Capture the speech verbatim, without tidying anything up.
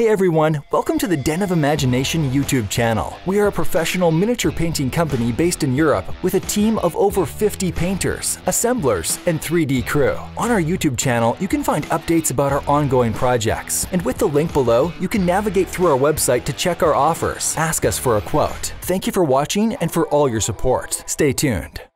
Hey everyone, welcome to the Den of Imagination YouTube channel. We are a professional miniature painting company based in Europe with a team of over fifty painters, assemblers, and three D crew. On our YouTube channel, you can find updates about our ongoing projects. And with the link below, you can navigate through our website to check our offers. Ask us for a quote. Thank you for watching and for all your support. Stay tuned.